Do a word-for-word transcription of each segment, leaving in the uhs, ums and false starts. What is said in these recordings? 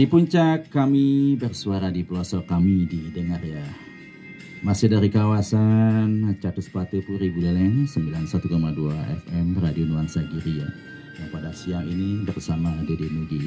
Di puncak kami bersuara, di pelosok kami didengar ya. Masih dari kawasan Catuspate Puri Buleleng sembilan puluh satu koma dua F M Radio Nuansa Giri ya. Yang pada siang ini bersama Dede Nugi.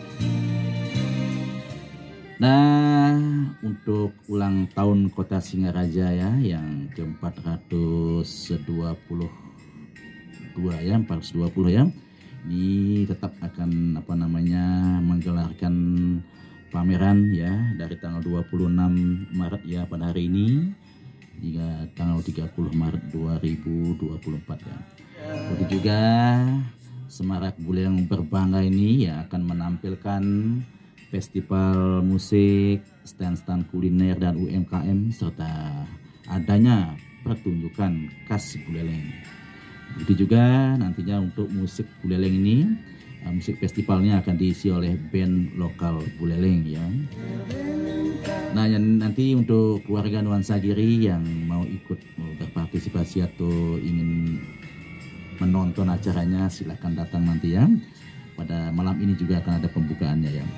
Nah, untuk ulang tahun Kota Singaraja ya yang ke empat ratus dua puluh dua ya, empat ratus dua puluh ya. Ini tetap akan apa namanya menggelarkan pameran ya dari tanggal dua puluh enam Maret ya pada hari ini hingga tanggal tiga puluh Maret dua ribu dua puluh empat ya. Begitu juga Semarak Buleleng Berbangga ini ya akan menampilkan festival musik, stand-stand kuliner dan U M K M serta adanya pertunjukan khas Buleleng. Begitu juga nantinya untuk musik Buleleng ini, uh, musik festivalnya akan diisi oleh band lokal Buleleng ya. Nah yang nanti untuk keluarga Nuansa Giri yang mau ikut mau berpartisipasi atau ingin menonton acaranya silahkan datang nanti ya. Pada malam ini juga akan ada pembukaannya ya.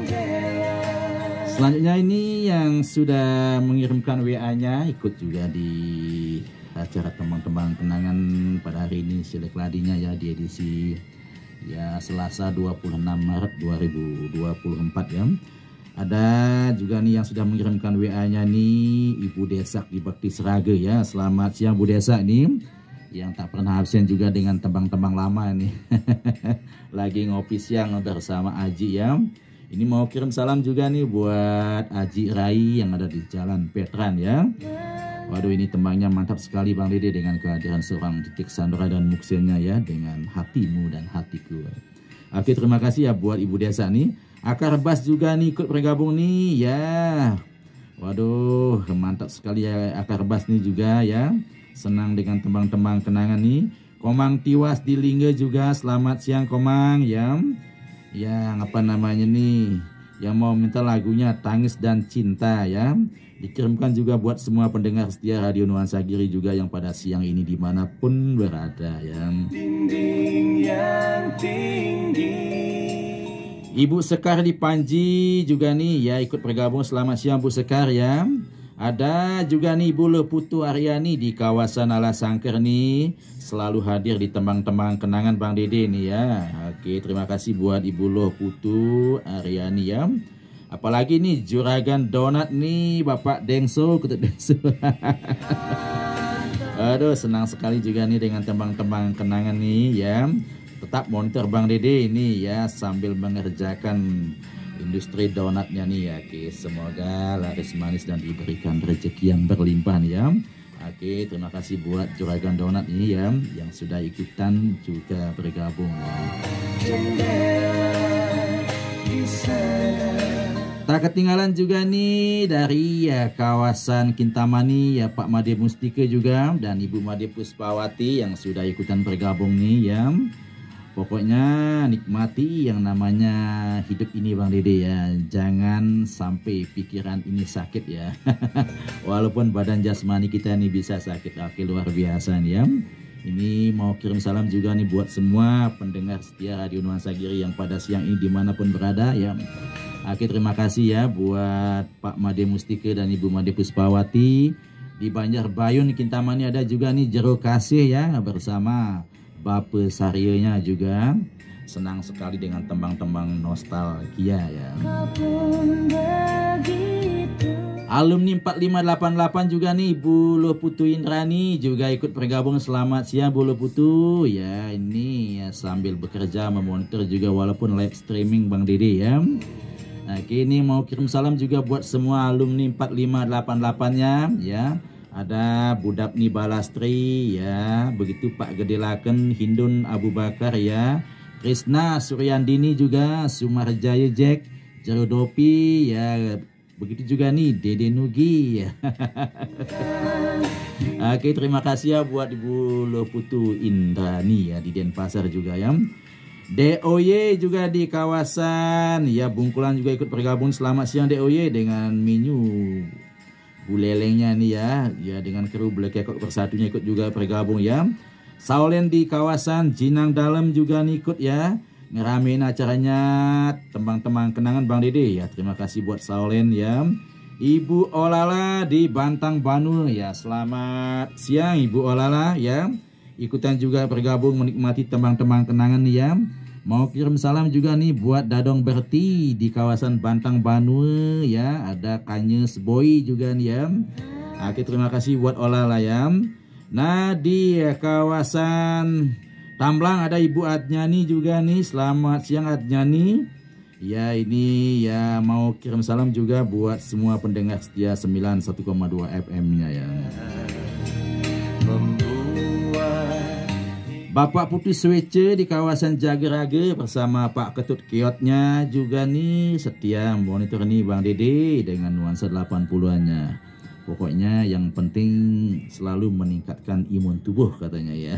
Selanjutnya ini yang sudah mengirimkan W A-nya ikut juga di acara tembang-tembang kenangan pada hari ini silek ladinya ya di edisi ya Selasa dua puluh enam Maret dua ribu dua puluh empat ya. Ada juga nih yang sudah mengirimkan W A-nya nih Ibu Desak di Bakti Serage ya. Selamat siang Bu Desak nih. Yang tak pernah absen juga dengan tembang-tembang lama nih. Lagi ngopi siang bersama Aji ya. Ini mau kirim salam juga nih buat Aji Rai yang ada di Jalan Petran ya. Waduh ini tembangnya mantap sekali Bang Dede dengan kehadiran seorang Titik Sandra dan Muksennya ya dengan hatimu dan hatiku. Oke terima kasih ya buat Ibu Desa nih. Akar Bas juga nih ikut bergabung nih ya. Waduh mantap sekali ya Akar Bas nih juga ya. Senang dengan tembang-tembang kenangan nih. Komang Tiwas di Lingga juga selamat siang Komang ya. Yang apa namanya nih yang mau minta lagunya Tangis dan Cinta ya. Dikirimkan juga buat semua pendengar setia Radio Nuansa Giri juga yang pada siang ini dimanapun berada ya. Dinding yang tinggi. Ibu Sekar di Panji juga nih ya ikut bergabung. Selamat siang Bu Sekar ya. Ada juga nih Ibu Leputu Aryani di kawasan Alasangker nih selalu hadir di tembang-tembang kenangan Bang Dede nih ya. Oke terima kasih buat Ibu Leputu Aryani ya. Apalagi nih Juragan Donat nih Bapak Dengso Kutut Dengso. Aduh senang sekali juga nih dengan tembang-tembang kenangan nih ya. Tetap monitor Bang Dede ini ya sambil mengerjakan industri donatnya nih ya. Oke semoga laris manis dan diberikan rezeki yang berlimpah nih ya. Oke terima kasih buat Juragan Donat ini ya yang sudah ikutan juga bergabung ya. Tak ketinggalan juga nih dari ya kawasan Kintamani ya Pak Made Mustika juga dan Ibu Made Puspawati yang sudah ikutan bergabung nih ya. Pokoknya nikmati yang namanya hidup ini Bang Dede ya. Jangan sampai pikiran ini sakit ya. Walaupun badan jasmani kita ini bisa sakit. Oke luar biasa nih ya. Ini mau kirim salam juga nih buat semua pendengar setia Radio Nuansa Giri yang pada siang ini dimanapun berada ya. Oke terima kasih ya buat Pak Made Mustika dan Ibu Made Puspawati. Di Banjarbayun Kintamani ada juga nih Jero Kasih ya bersama Bape Saryonya juga. Senang sekali dengan tembang-tembang nostalgia ya. Alumni empat lima delapan delapan juga nih Bu Leputu Indrani juga ikut bergabung. Selamat siang Bu Leputu ya. Ini ya sambil bekerja memonitor juga walaupun live streaming Bang Dede ya. Nah kini mau kirim salam juga buat semua alumni empat lima delapan delapan-nya ya. Ada Budapni Balastri ya. Begitu Pak Gedelaken Hindun Abu Bakar ya. Krisna Suryandini juga. Sumarjaya Jack Jerodopi ya. Begitu juga nih Dede Nugi ya. Oke terima kasih ya buat Ibu Leputu Indrani ya di Denpasar juga ya. D O Y juga di kawasan ya Bungkulan juga ikut bergabung. Selamat siang D O Y dengan Minyu Bulelengnya nih ya. Ya dengan kru Black Ekok Bersatunya ikut juga bergabung ya. Saulen di kawasan Jinang Dalam juga nih ikut ya. ngeramein acaranya tembang-tembang kenangan Bang Dede ya. Terima kasih buat Saulen ya. Ibu Olala di Bantang Banu ya. Selamat siang Ibu Olala ya. Ikutan juga bergabung menikmati tembang-tembang kenangan ya. Mau kirim salam juga nih buat Dadong Berti di kawasan Bantang Banu ya. Ada Kanyes Boy juga nih ya. Oke, terima kasih buat Olala ya. Nah, di kawasan Tamblang ada Ibu Adnyani juga nih. Selamat siang Adnyani. Ya, ini ya mau kirim salam juga buat semua pendengar setia sembilan puluh satu koma dua F M-nya ya. Bapak Putih Swece di kawasan Jagerage bersama Pak Ketut Kiotnya juga nih setia monitor nih Bang Dede dengan nuansa delapan puluhannya. Pokoknya yang penting selalu meningkatkan imun tubuh katanya ya.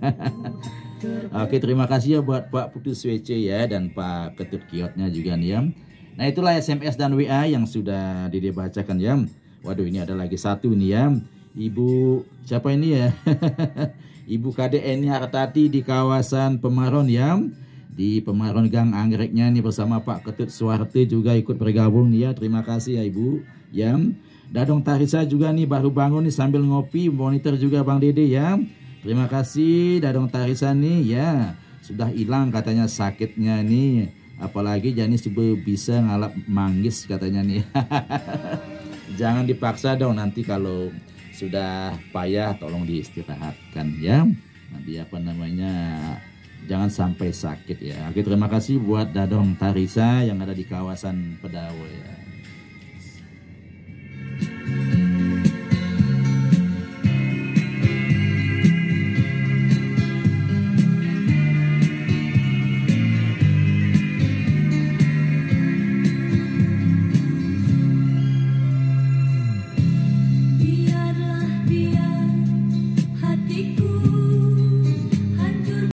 Oke, terima kasih ya buat Pak Putus W C ya dan Pak Ketut Kiotnya juga nih ya. Nah, itulah S M S dan W A yang sudah Dede bacakan ya. Waduh, ini ada lagi satu nih ya. Ibu siapa ini ya? Ibu K D N Hartati di kawasan Pemaron ya. Di Pemaron Gang Anggreknya nih bersama Pak Ketut Suwarte juga ikut bergabung nih ya. Terima kasih ya Ibu ya. Dadong Tarisa juga nih baru bangun nih sambil ngopi monitor juga Bang Dede ya. Terima kasih Dadong Tarisa nih ya. Sudah hilang katanya sakitnya nih. Apalagi Jani coba bisa ngalap manggis katanya nih. Jangan dipaksa dong, nanti kalau sudah payah tolong diistirahatkan ya. Nanti apa namanya, jangan sampai sakit ya. Oke, terima kasih buat Dadong Tarisa yang ada di kawasan Pedawe ya.